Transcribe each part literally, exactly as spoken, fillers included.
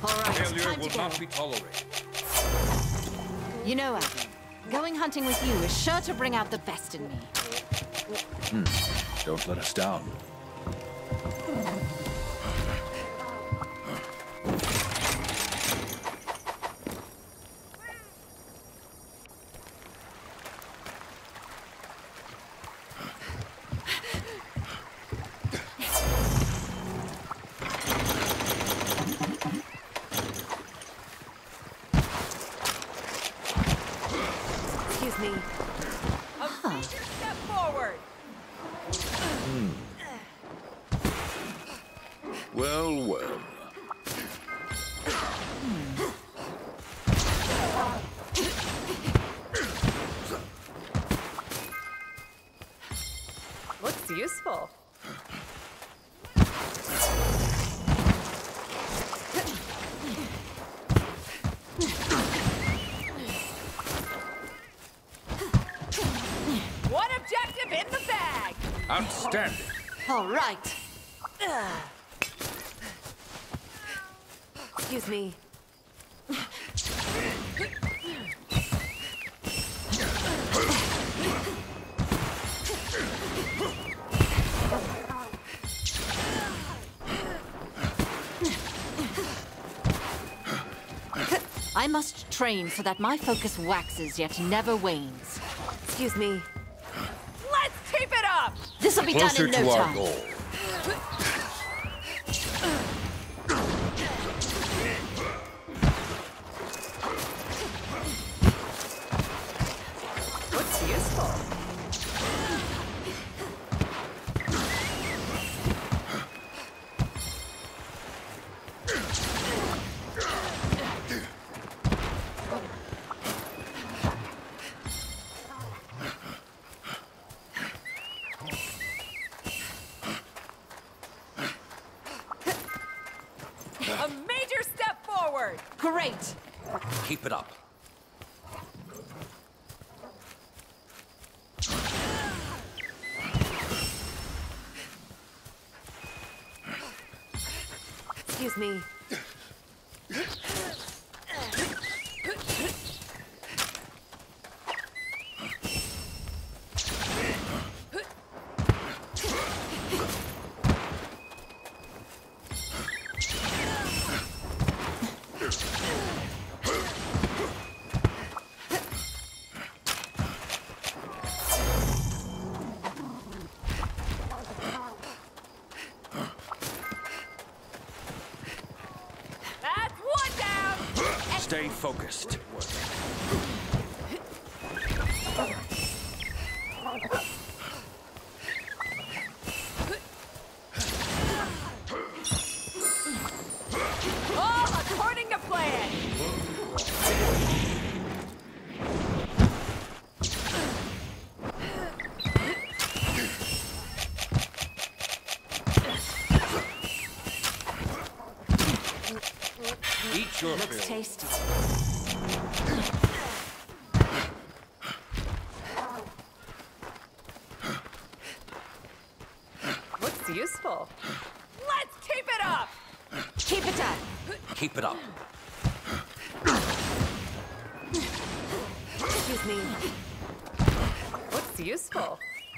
All right, Failure time will to go. not be tolerated. You know, Adam, going hunting with you is sure to bring out the best in me. Hmm. Don't let us down. Excuse me. A major step forward. Hmm. Well, well. Looks useful. One objective in the bag. Outstanding. All right. Excuse me. I must train so that my focus waxes yet never wanes. Excuse me. Let's keep it up! This'll be Closer done in to no our time. goal. Looks useful. A major step forward. Great. Keep it up. Excuse me. That's one down. Stay focused. All according to plan. Eat your Looks fill. tasty. Looks useful. Let's keep it up. Keep it up. Keep it up. Excuse me. Looks useful.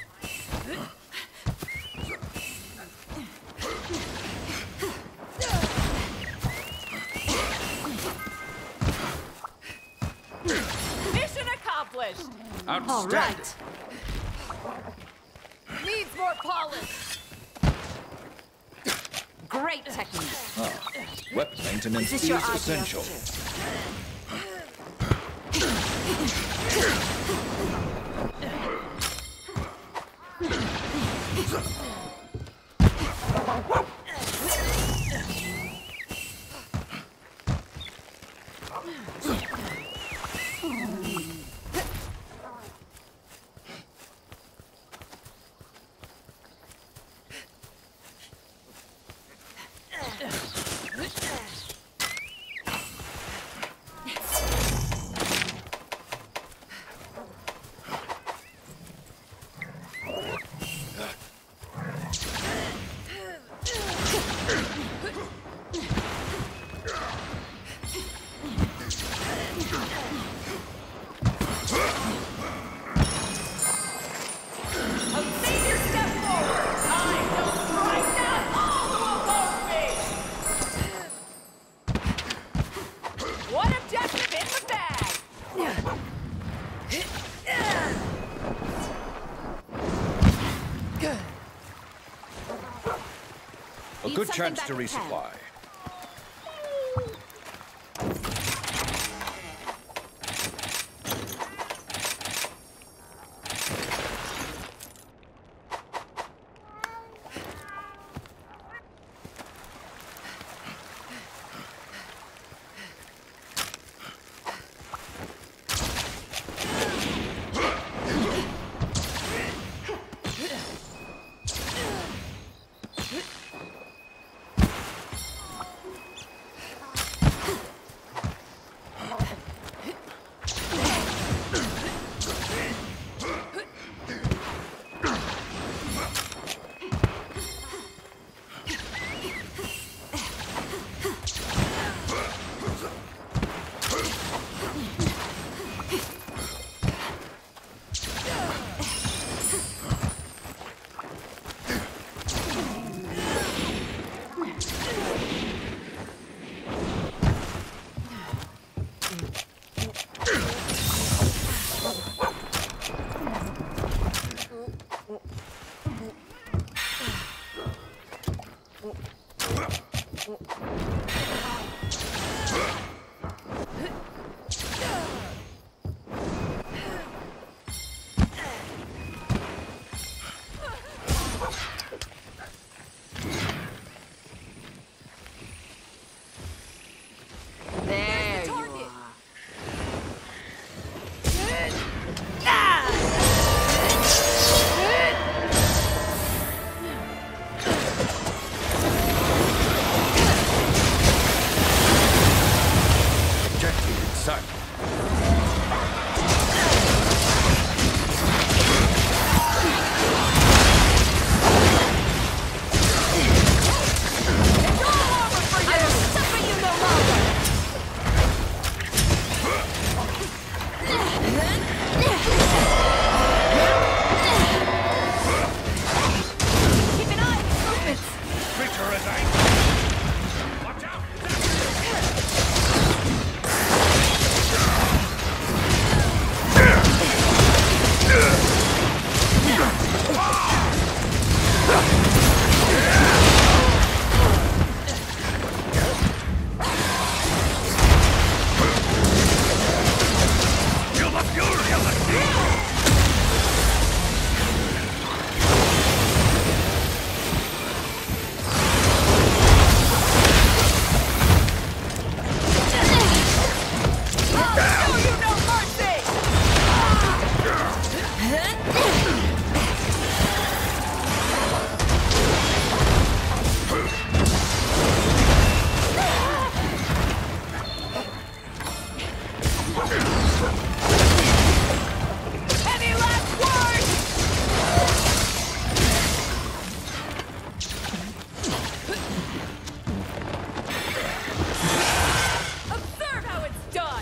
Mission accomplished. All Outstanding. right. Needs more polish. Great technique. Ah, weapon maintenance Is is this your idea? essential. Good something chance back to at camp. resupply. There you target. are. Objective in sight. I will suffer you no longer. Keep an eye on his movements. Creature is angry. Watch out! Feel the fury of the sea! Show you no mercy. Any last words? Observe how it's done!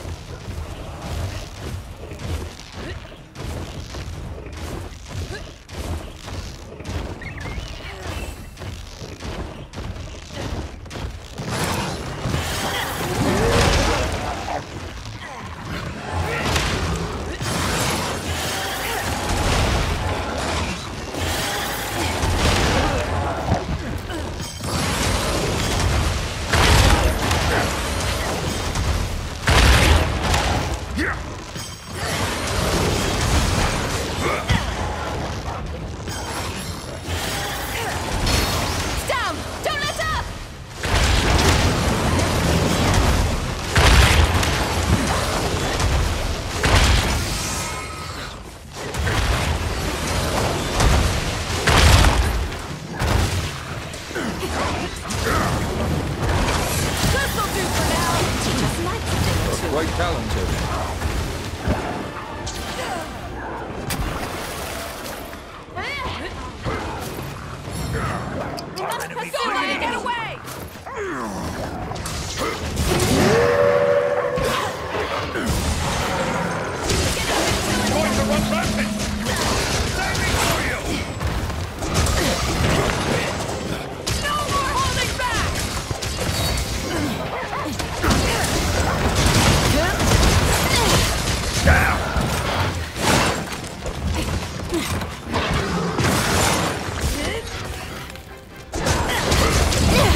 Down! Don't let up! This'll do for now! Teach us lights a thing or two. Quite talented. Somebody get away! Going to run rampant! Saving for you! No more holding back! Down!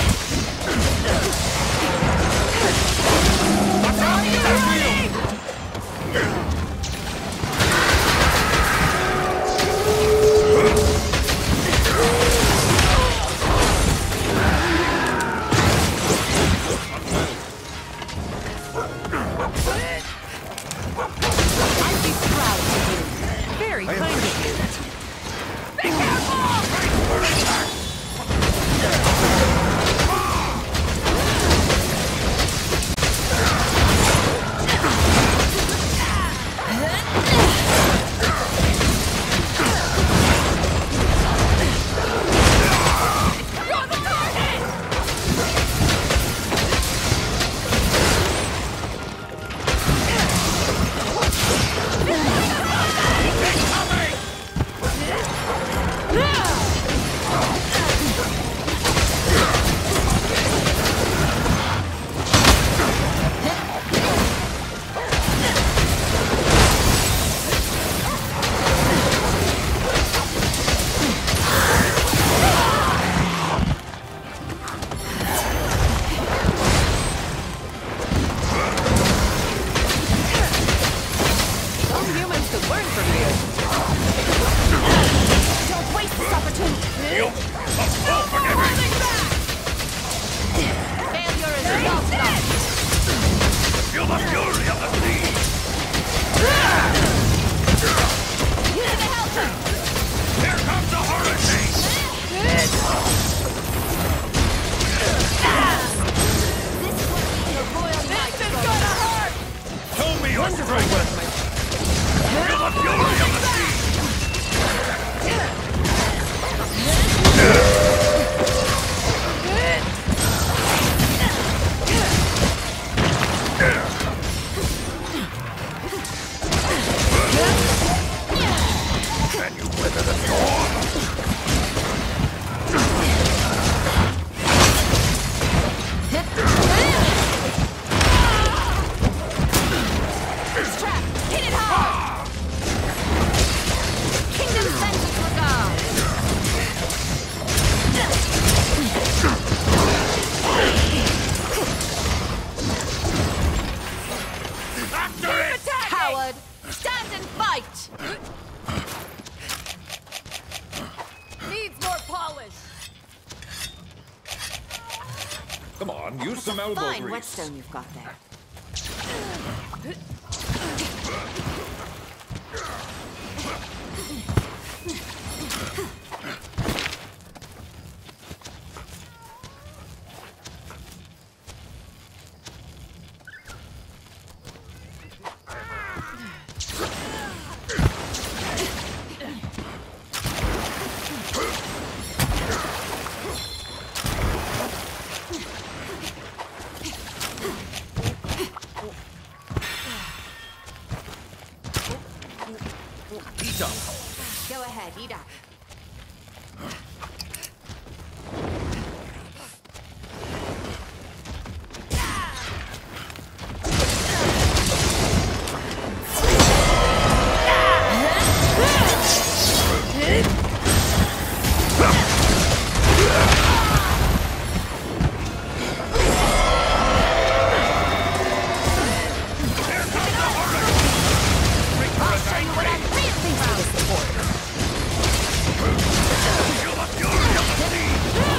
I'd be proud of you. Very kind of you. Be careful! Wait for attack! You're the target! Some humans could learn from you. Don't waste this opportunity. You must all forgive me! Failure is not love. Feel the fury of the sea! Use the helper. Here comes the hurricane! This is what the royal knight This is goes. gonna hurt! Show me your Wonderful strength! work, my Feel the fury of the sea! Can you weather the storm? Trap. Hit it hard. Kingdom sends its regard. After it! Coward. Stand and fight. Needs more polish. Come on, use some elbow Fine grease. whetstone you've got there. Eat up. Go ahead, eat up. I'll show you what I'm really proud of. Feel the fury of the sea!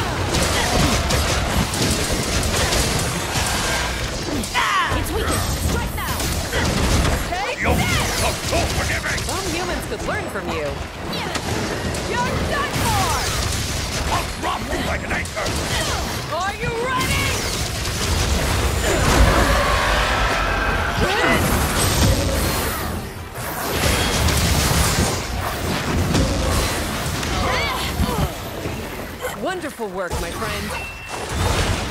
It's weakened. Strike now. You must all forgive me! Some humans could learn from you. You're done for. I'll drop you like an anchor! Are you ready? Wonderful work, my friend.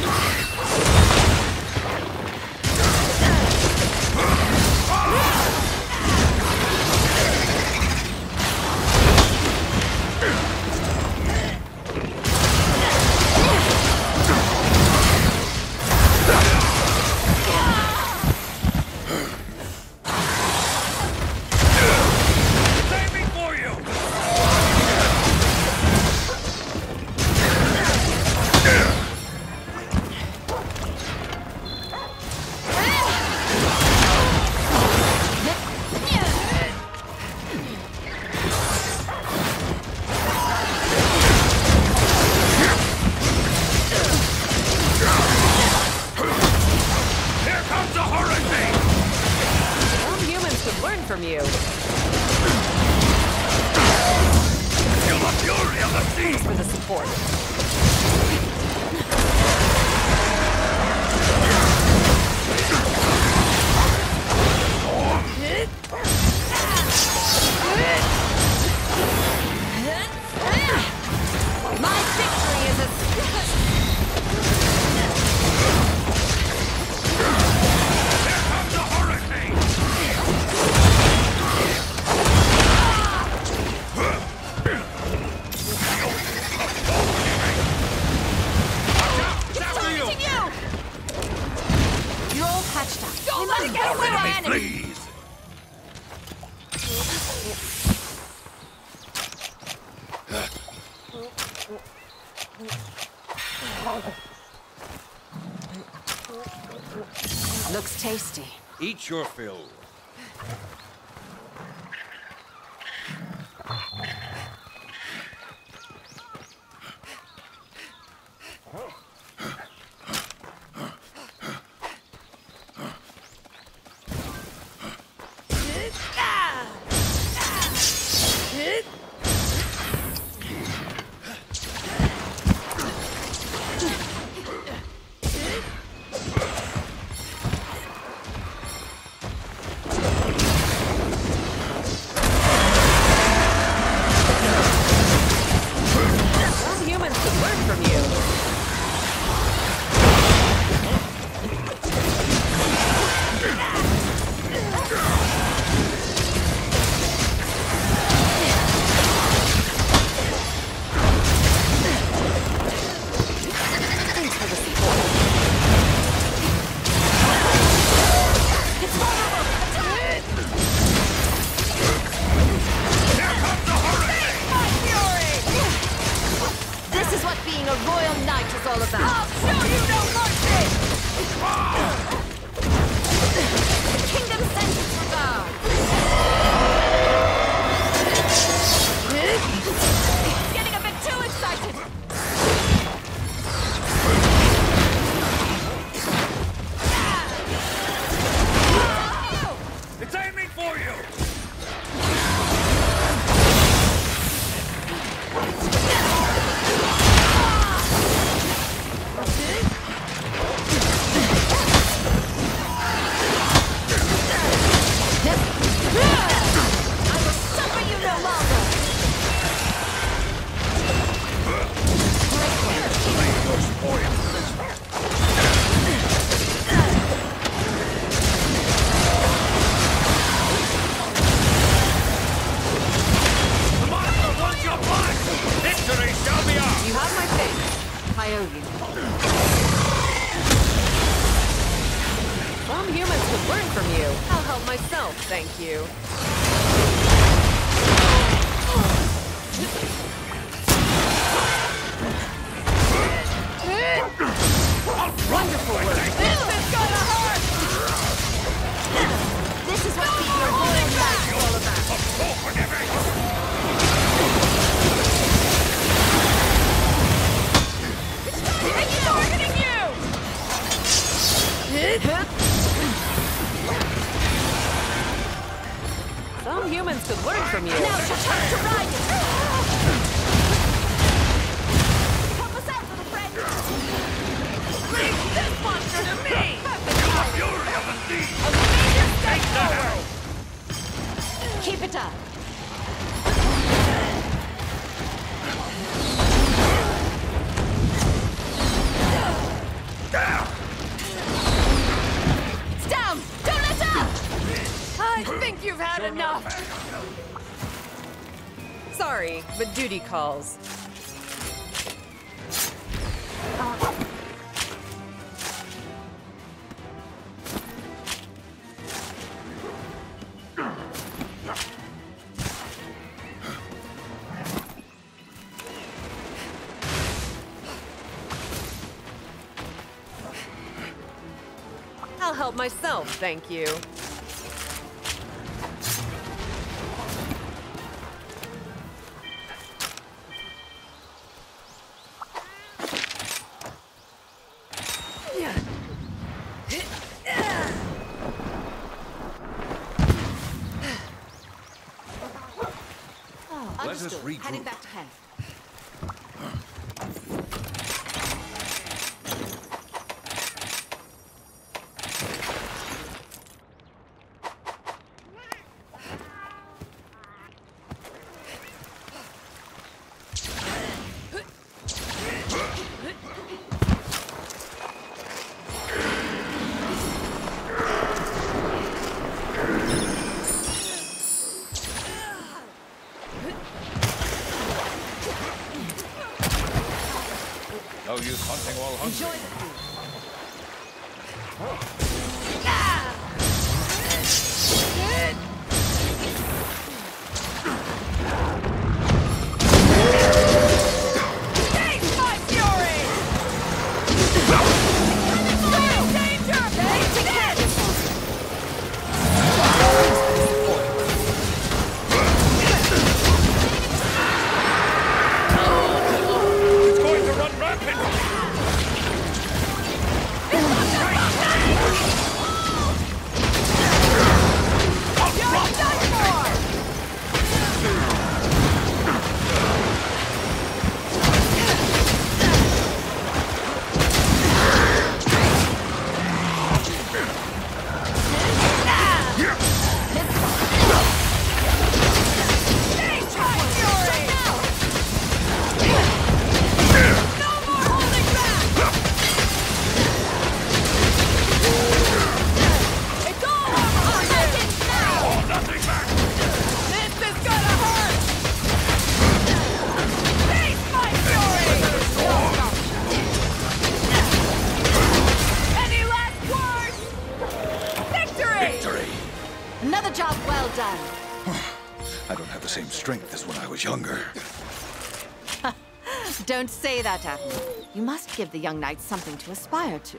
Saving for you! Here comes the hurricane! learn from you. Feel the fury of the sea! Thanks for the support. My victory is a... Here comes the hurricane! It's targeting you! You're all patched up. Don't let it get away, Let my me enemy! please! Looks tasty. Eat your fill. Some humans could learn from you. Thanks for the support. It's vulnerable! Attack! Here comes the hurricane! My fury! This is what being a royal knight is all about. I'll show you no mercy! The kingdom sends its regard. Getting a bit too excited. It's aiming for you! I will suffer you no longer. Claim your spoils! The monster wants your blood! Victory shall be ours! You have my thanks. I owe you. Some humans could learn from you. I'll help myself, thank you. Wonderful work. This is gonna hurt! This is what being a royal knight is all about. Forgive me! It's targeting you! Some humans could learn from you. Now's your time to ride it! Help us out, little friend! Leave this monster to me! Feel the fury of the sea! A major step Take the forward! helm! Keep it up! Down! It's down! Don't let up! I think you've had enough. Sorry, but duty calls. I'll help myself, thank you. Understood. regroup. Heading back to camp. No use hunting while hungry. Enjoy the food. Face my fury! Danger! It's going to run rampant! You're done for! Face my fury! No more holding back! It's all over for you! now! Oh, nothing back! This is gonna hurt! Face my fury! Any last words? Victory! Victory! Another job well done. I don't have the same strength as when I was younger. Don't say that, Admiral. You must give the young knights something to aspire to.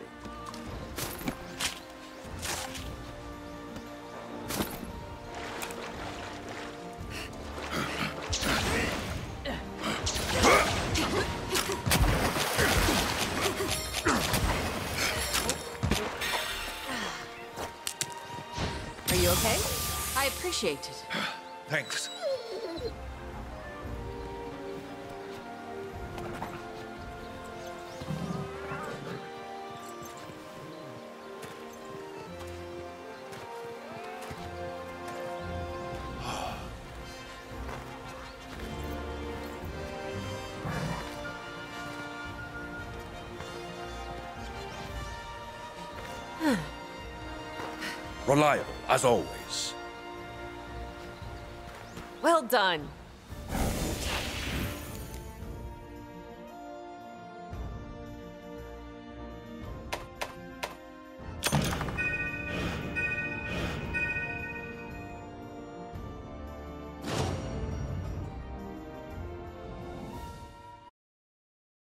Are you okay? I appreciate it. Thanks. Reliable, as always. Well done.